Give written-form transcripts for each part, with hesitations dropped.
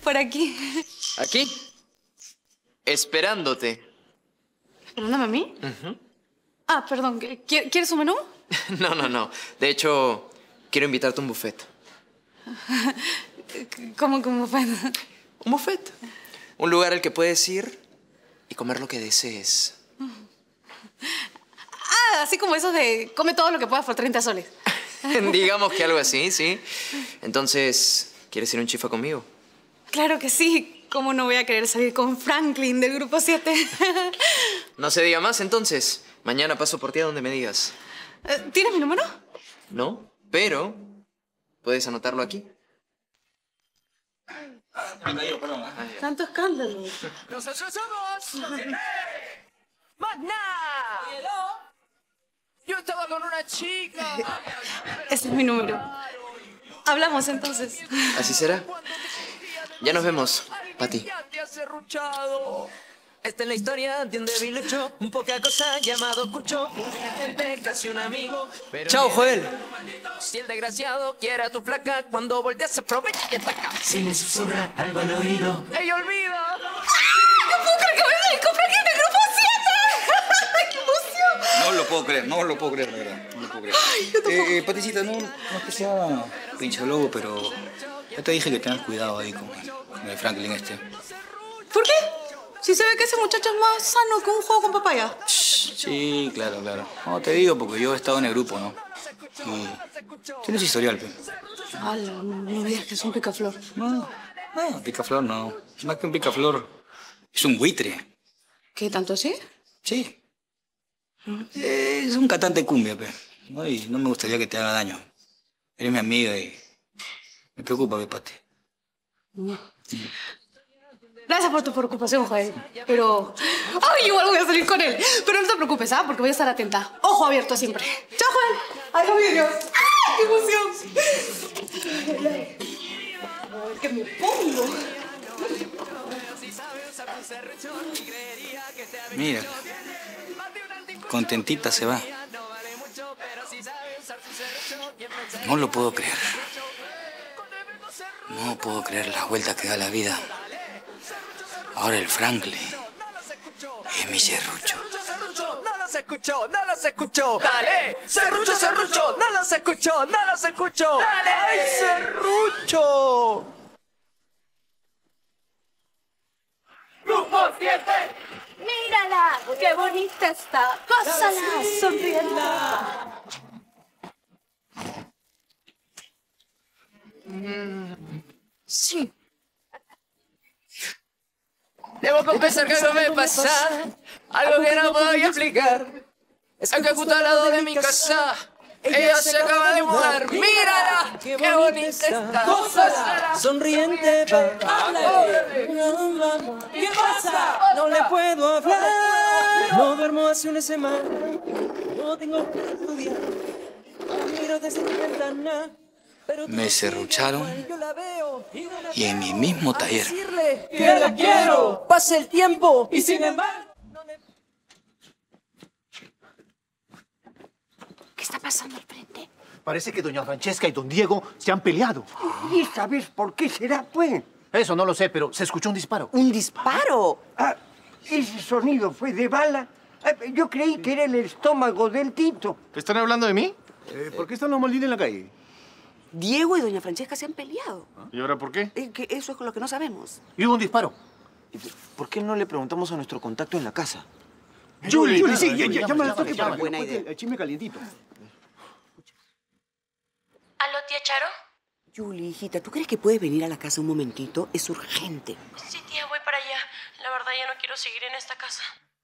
Por aquí. ¿Aquí? Esperándote. ¿Esperándome a mí? Ah, perdón. ¿Quieres un menú? No. De hecho, quiero invitarte a un buffet. ¿Cómo que un buffet? ¿Un buffet? Un lugar al que puedes ir y comer lo que desees. Ah, así como esos de come todo lo que puedas por 30 soles. Digamos que algo así, sí. Entonces, ¿quieres ir a un chifa conmigo? Claro que sí. ¿Cómo no voy a querer salir con Franklin del Grupo 7? No se diga más, entonces. Mañana paso por ti a donde me digas. ¿Tienes mi número? No, pero puedes anotarlo aquí. Tanto escándalo. ¡Nosotros somos! ¡Magna! Yo estaba con una chica. Ese es mi número. Hablamos entonces. Así será. Ya nos vemos, Pati. Esta es la de un débil hecho, un poca cosa llamado Cucho, casi un amigo. Chao, Joel. Si el desgraciado quiere a tu flaca, cuando volteas se aprovecha y ataca. Si me susurra algo al oído, ¡ey, olvida! ¡No puedo creer que voy a salir con Franklin del Grupo 7! ¡Qué emoción! No lo puedo creer, la verdad. No lo puedo creer. Ay, yo tampoco. Paticita, no es que sea pinche lobo, pero ya te dije que tengas cuidado ahí con el Franklin este. ¿Por qué? Si se ve que ese muchacho es más sano que un juego con papaya. Sí, claro. No, te digo porque yo he estado en el grupo, ¿no? Y tienes historial, pe. Ala, no me digas que es un picaflor. No, picaflor no. Más que un picaflor, es un buitre. ¿Qué, tanto así? Sí. Es un cantante cumbia, pe. ¿No? Y no me gustaría que te haga daño. Eres mi amiga y me preocupa, pe, Pati. Gracias por tu preocupación, Joel. Pero... ¡ay, igual voy a salir con él! Pero no te preocupes, ¿ah? Porque voy a estar atenta. Ojo abierto siempre. ¡Chao, Joel! ¡Adiós, vidrios! ¡Ah, qué emoción! A ver, ¿qué me pongo? Mira, contentita se va. No lo puedo creer. No puedo creer la vuelta que da la vida. Ahora el Franklin es mi serrucho. No los escuchó. ¡Dale! ¡Serrucho! ¡No los escuchó! ¡Dale! ¡Ay, serrucho! ¡Grupo 7! ¡Mírala! ¡Qué bonita está! ¡Pásala! ¡Sonriendo! Sí. Debo confesar que algo me pasa, algo que no puedo explicar. Es que justo al lado de mi casa, ella se acaba de mudar. ¡Mírala! ¡Qué bonita está! ¡Gózala! Sonriente, ¿qué pasa? No le puedo hablar. No duermo hace una semana. No tengo que estudiar. Miro desde mi ventana. Me serrucharon y en mi mismo taller. ¡Que la quiero! Pasa el tiempo y sin embargo... ¿Qué está pasando al frente? Parece que doña Francesca y don Diego se han peleado. ¿Y sabes por qué será, pues? Eso no lo sé, pero se escuchó un disparo. ¿Un disparo? Ah, ese sonido fue de bala. Yo creí que era el estómago del Tito. ¿Están hablando de mí? ¿Por qué están los Maldini en la calle? Diego y doña Francesca se han peleado. ¿Y ahora por qué? Que eso es lo que no sabemos. Y hubo un disparo. ¿Por qué no le preguntamos a nuestro contacto en la casa? Julie, sí, llámala al toque para que buena nos cuente idea. el chisme calientito. ¿Aló, tía Charo? Julie, hijita, ¿tú crees que puedes venir a la casa un momentito? Es urgente. Sí, tía, voy para allá. La verdad, ya no quiero seguir en esta casa.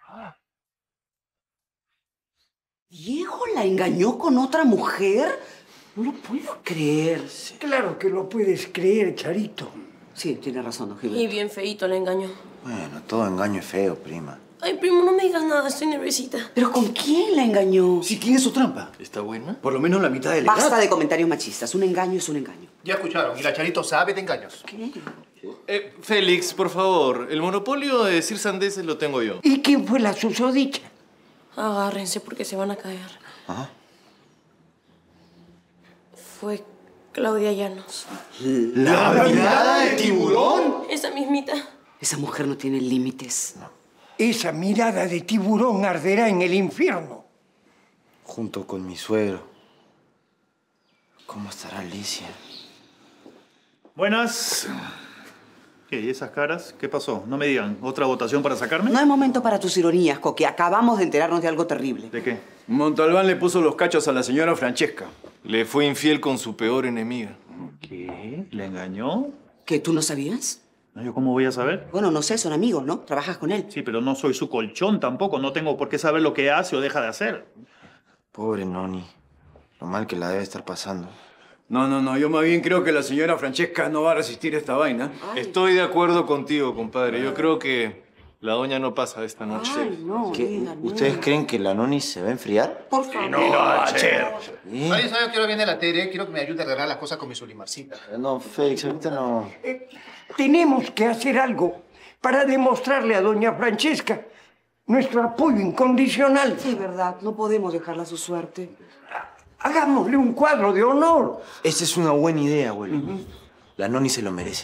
¿Diego la engañó con otra mujer? No lo puedo creer. Claro que lo puedes creer, Charito. Sí, tiene razón, don Gilberto. Y bien feíto la engañó. Bueno, todo engaño es feo, prima. Ay, primo, no me digas nada, estoy nerviosita. ¿Pero con quién la engañó? Si tiene su trampa. ¿Está buena? Por lo menos la mitad de la Basta edad. de comentarios machistas. Un engaño es un engaño. Ya escucharon, y la Charito sabe de engaños. ¿Qué? Félix, por favor, el monopolio de decir sandeces lo tengo yo. ¿Y quién fue la susodicha? Agárrense porque se van a caer. Ajá. Fue Claudia Llanos. ¿La mirada de tiburón? Es mismita. Esa mujer no tiene límites. Esa mirada de tiburón arderá en el infierno. Junto con mi suegro. ¿Cómo estará Alicia? Buenas. ¿Qué? ¿Y esas caras? ¿Qué pasó? No me digan. ¿Otra votación para sacarme? No hay momento para tus ironías, Coqui. Acabamos de enterarnos de algo terrible. ¿De qué? Montalbán le puso los cachos a la señora Francesca. Le fue infiel con su peor enemiga. ¿Qué? ¿Le engañó? ¿Qué, tú no sabías? No, ¿yo cómo voy a saber? Bueno, no sé, son amigos, ¿no? Trabajas con él. Sí, pero no soy su colchón tampoco. No tengo por qué saber lo que hace o deja de hacer. Pobre Noni. Lo mal que la debe estar pasando. No, yo más bien creo que la señora Francesca no va a resistir esta vaina. Estoy de acuerdo contigo, compadre. Yo creo que la doña no pasa esta noche. Ay, no, ¿Qué? diga, no. ¿Ustedes creen que la Noni se va a enfriar? Por favor. Nadie sabe que ahora viene la Tere. Quiero que me ayude a arreglar las cosas con mi Sulimarcita. No, Félix, ahorita no. Tenemos que hacer algo para demostrarle a doña Francesca nuestro apoyo incondicional. Sí, verdad. No podemos dejarla a su suerte. Hagámosle un cuadro de honor. Esa es una buena idea, abuelo. La Noni se lo merece.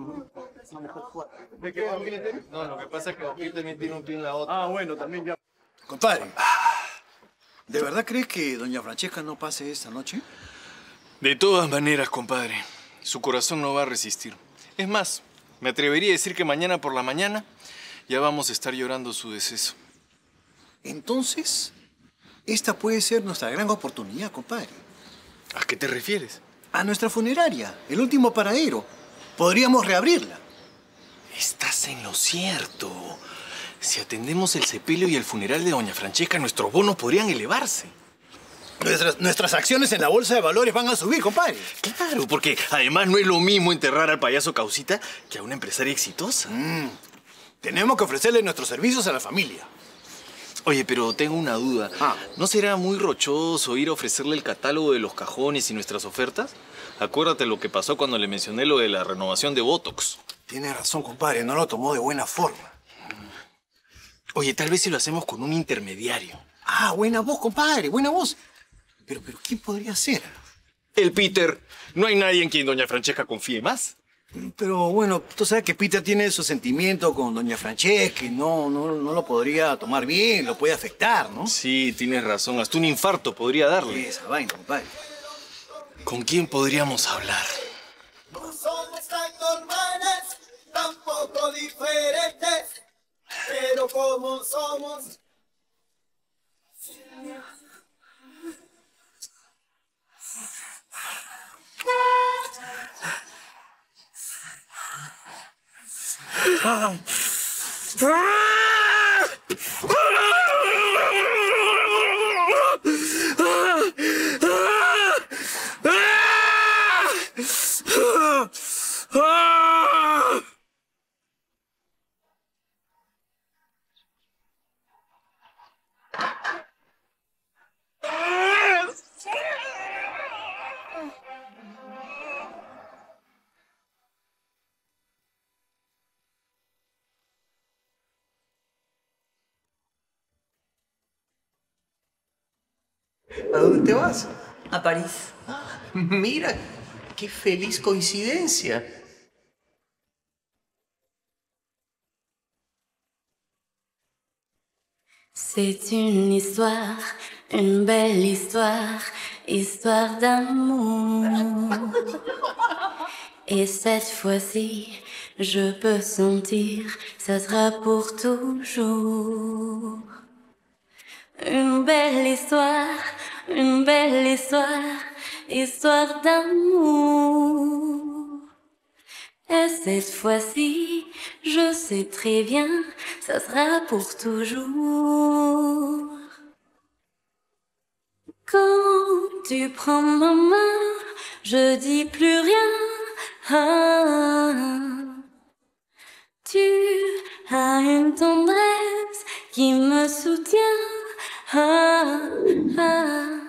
¿De qué familia tienes? No, lo que pasa es que Joaquín también tiene un pie en la otra. Ah, bueno, también ya. Compadre, ¿de verdad crees que doña Francesca no pase esta noche? De todas maneras, compadre, su corazón no va a resistir. Es más, me atrevería a decir que mañana por la mañana ya vamos a estar llorando su deceso. Entonces, esta puede ser nuestra gran oportunidad, compadre. ¿A qué te refieres? A nuestra funeraria, el último paradero. Podríamos reabrirla. Estás en lo cierto. Si atendemos el sepelio y el funeral de doña Francesca, nuestros bonos podrían elevarse. Nuestras acciones en la bolsa de valores van a subir, compadre. Claro, porque además no es lo mismo enterrar al payaso Causita que a una empresaria exitosa. Tenemos que ofrecerle nuestros servicios a la familia. Oye, pero tengo una duda. ¿No será muy rochoso ir a ofrecerle el catálogo de los cajones y nuestras ofertas? Acuérdate lo que pasó cuando le mencioné lo de la renovación de Botox. Tienes razón, compadre. No lo tomó de buena forma. Oye, tal vez si lo hacemos con un intermediario. Ah, buena voz, compadre. Buena voz. Pero ¿quién podría ser? El Peter. No hay nadie en quien doña Francesca confíe más. Pero bueno, tú sabes que Peter tiene su sentimiento con doña Francesca y no lo podría tomar bien, lo puede afectar, ¿no? Sí, tienes razón. Hasta un infarto podría darle. Esa vaina, compadre. ¿Con quién podríamos hablar? No somos tan normales, tampoco diferentes, pero como somos... ¿A dónde te vas? A París. Mira, qué feliz coincidencia. C'est une belle histoire, histoire d'amour. Et cette fois-ci, je peux sentir, ça sera pour toujours. Une belle histoire, histoire d'amour. Et cette fois-ci, je sais très bien, ça sera pour toujours. Quand tu prends ma main, je dis plus rien. Tu as une tendresse qui me soutient.